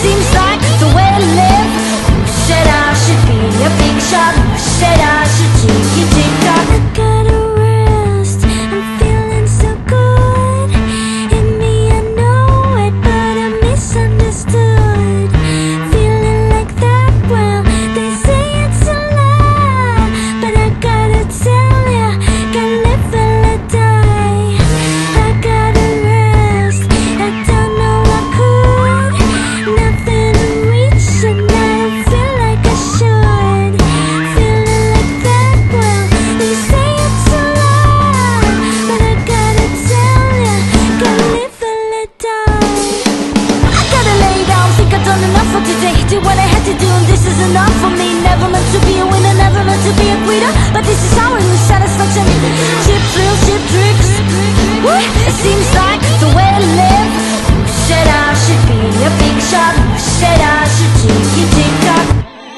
seems like the way I live. Who said I should be a big shot? Who said I should take it, take off? I gotta rest, I'm feeling so good. In me I know it, but I'm misunderstood. Feeling like that, well, they say it's a lie, but I gotta tell ya, gotta live and let die. I gotta rest, I don't know I could. Nothing to reach and I don't feel like I should. Feeling like that, well, they say it's a lie, but I gotta tell ya, gotta live and let die. I gotta lay down, think I've done enough for today. Did what I had to do and this is enough for me. Never meant to be a winner, never meant to be a quitter, but this is how I lose satisfaction. Cheap thrills, cheap tricks. Woo! It seems like the way I live. Who said I should be a big shot? Who said I should take it, take off?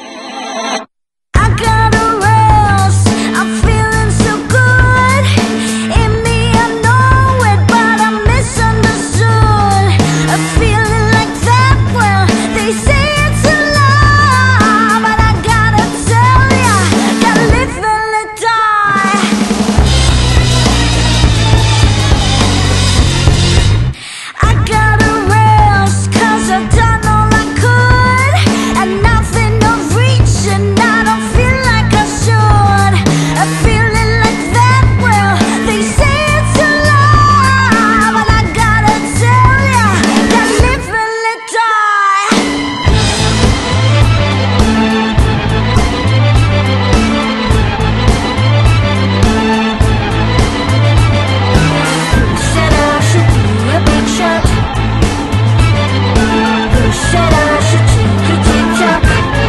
I gotta rest, I'm feeling so good. In me I know it, but I'm misunderstood. I'm feeling like that, well, they say it's a lie, but I gotta tell ya, gotta live and let die. I gotta rest, 'cause I've done all I could, and nothing of reach, and I don't feel like I should. I'm feeling like that, well, they say it's a lie, but I gotta tell ya, gotta live and let die. Who said I should be a big shot? Who said I should take a TikTok?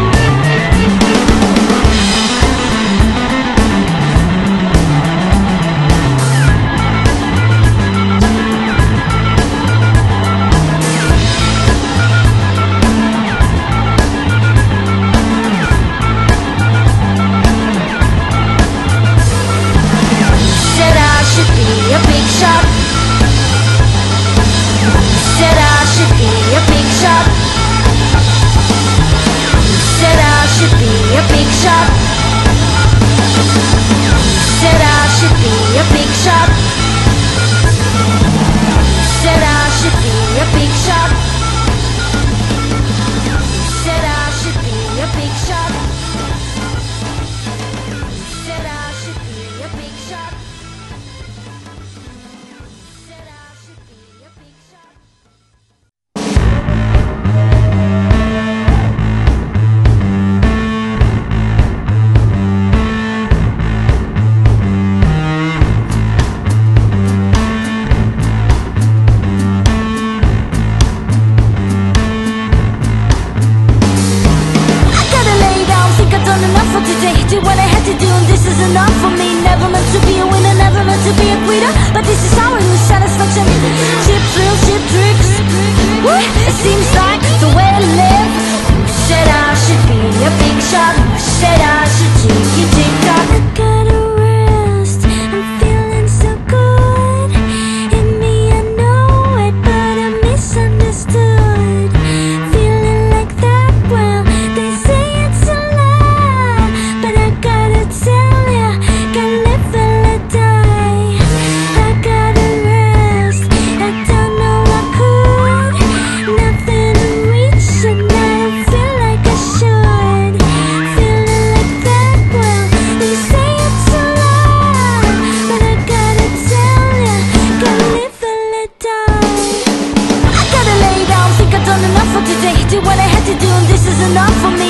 Said I should be a big shot. Said I should be a big shot. Said I should be a big shot. Said I should be a big shot. Said I should be a big shot. Said I should be a big shot. Said I should be a big shot. Said I should be a big shot. I gotta lay down, think I've done enough for today. Did what I had to do and this is enough for me. Never meant to be a winner, never meant to be a quitter, but this is how I lose satisfaction. Cheap thrills, cheap tricks. Woo! It seems like the way I live. Who said I should be a big shot? Who said I should take it, take off? I gotta rest, I'm feeling so good. In me I know it, but I'm misunderstood. Feeling like that, well, they say it's a lie, but I gotta tell ya, gotta live and let die. I gotta rest, I don't know I could. Nothing to reach, and I don't feel like I should. Feeling like that, well, they say it's a lie, but I gotta tell ya, gotta live and let die. I gotta lay down, think I've done enough for today. Did what I had to do and this is enough for me.